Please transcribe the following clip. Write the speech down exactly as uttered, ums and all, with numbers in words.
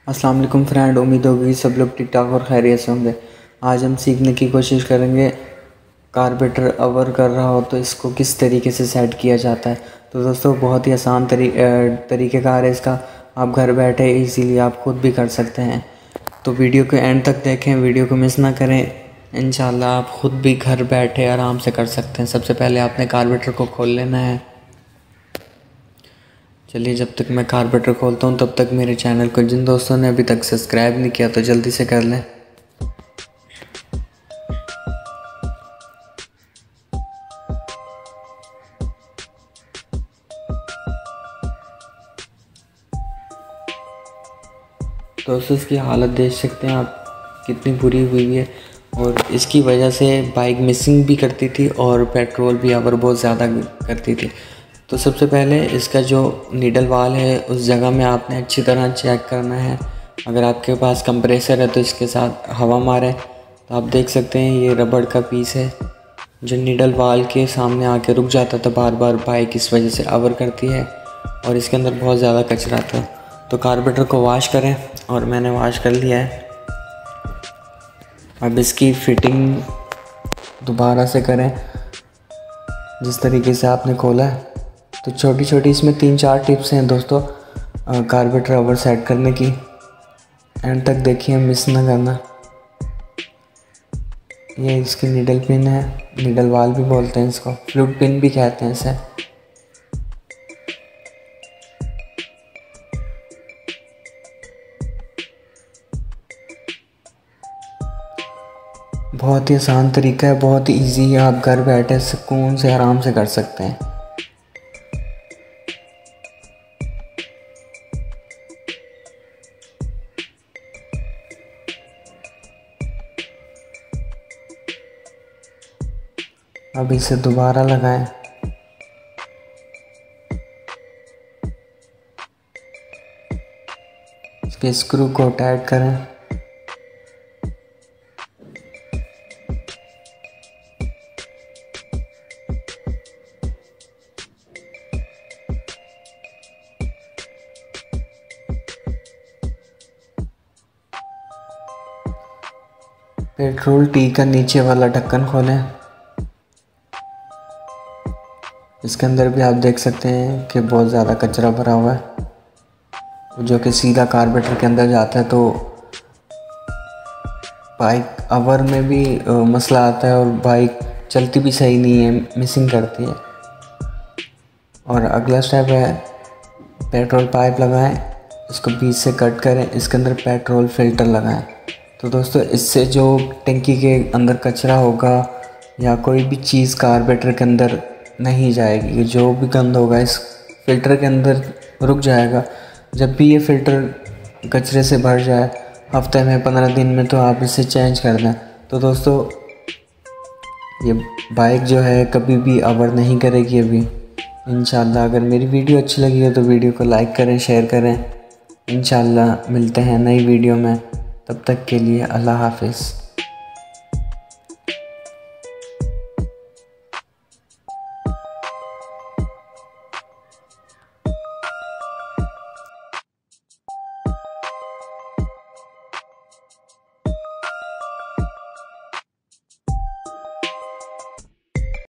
अस्सलाम वालेकुम फ्रेंड, उम्मीद होगी सब लोग ठीक ठाक और खैरियत से होंगे। आज हम सीखने की कोशिश करेंगे कार्बोरेटर अवर कर रहा हो तो इसको किस तरीके से सेट किया जाता है। तो दोस्तों बहुत ही आसान तरी तरीक़ेकार है इसका। आप घर बैठे इजीली आप खुद भी कर सकते हैं। तो वीडियो को एंड तक देखें, वीडियो को मिस ना करें। इंशाल्लाह आप खुद भी घर बैठे आराम से कर सकते हैं। सबसे पहले आपने कार्बोरेटर को खोल लेना है। चलिए, जब तक मैं कार्बोरेटर खोलता हूँ तब तक मेरे चैनल को जिन दोस्तों ने अभी तक सब्सक्राइब नहीं किया तो जल्दी से कर लें। दोस्तों इसकी हालत देख सकते हैं आप कितनी बुरी हुई है, और इसकी वजह से बाइक मिसिंग भी करती थी और पेट्रोल भी अवर बहुत ज़्यादा करती थी। तो सबसे पहले इसका जो नीडल वाल है उस जगह में आपने अच्छी तरह चेक करना है। अगर आपके पास कंप्रेसर है तो इसके साथ हवा मारें तो आप देख सकते हैं ये रबड़ का पीस है जो नीडल वाल के सामने आके रुक जाता था बार बार। बाइक इस वजह से अवर करती है और इसके अंदर बहुत ज़्यादा कचरा था। तो कार्बोरेटर को वॉश करें, और मैंने वॉश कर लिया है। अब इसकी फिटिंग दोबारा से करें जिस तरीके से आपने खोला है। तो छोटी छोटी इसमें तीन चार टिप्स हैं दोस्तों कार्बोरेटर अवर सेट करने की। एंड तक देखिए, मिस ना करना। ये इसकी नीडल पिन है, नीडल वाल भी बोलते हैं इसको, फ्लूट पिन भी कहते हैं इसे। बहुत ही आसान तरीका है, बहुत ही ईजी है। आप घर बैठे सुकून से आराम से कर सकते हैं। अब इसे दोबारा लगाएं। इसके स्क्रू को टाइट करें। पेट्रोल टी का नीचे वाला ढक्कन खोलें। इसके अंदर भी आप देख सकते हैं कि बहुत ज़्यादा कचरा भरा हुआ है जो कि सीधा कार्बोरेटर के अंदर जाता है। तो बाइक अवर में भी आ, मसला आता है और बाइक चलती भी सही नहीं है, मिसिंग करती है। और अगला स्टेप है पेट्रोल पाइप लगाएं, इसको बीच से कट करें, इसके अंदर पेट्रोल फिल्टर लगाएं। तो दोस्तों इससे जो टंकी के अंदर कचरा होगा या कोई भी चीज़ कार्बोरेटर के अंदर नहीं जाएगी, जो भी गंद होगा इस फ़िल्टर के अंदर रुक जाएगा। जब भी ये फ़िल्टर कचरे से भर जाए हफ्ते में पंद्रह दिन में तो आप इसे चेंज कर दें। तो दोस्तों ये बाइक जो है कभी भी अवर नहीं करेगी अभी इंशाल्लाह। अगर मेरी वीडियो अच्छी लगी हो तो वीडियो को लाइक करें, शेयर करें। इंशाल्लाह मिलते हैं नई वीडियो में, तब तक के लिए अल्लाह हाफिज़।